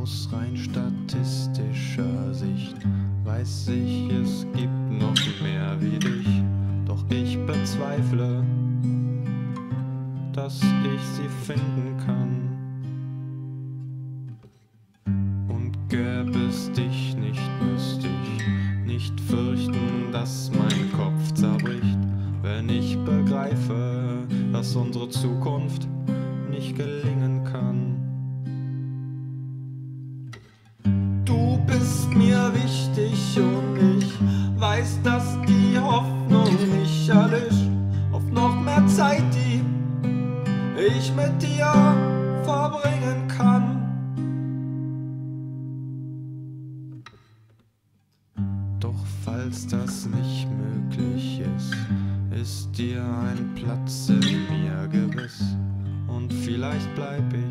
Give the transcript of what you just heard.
Aus rein statistischer Sicht weiß ich, es gibt noch mehr wie dich, doch ich bezweifle, dass ich sie finden kann. Und gäbe es dich nicht, müsste ich nicht fürchten, dass mein Kopf zerbricht, wenn ich begreife, dass unsere Zukunft nicht gelingen kann. Du bist mir wichtig und ich weiß, dass die Hoffnung nicht erlischt auf noch mehr Zeit, die ich mit dir verbringen kann. Doch falls das nicht möglich ist dir ein Platz in mir gewiss und vielleicht bleib ich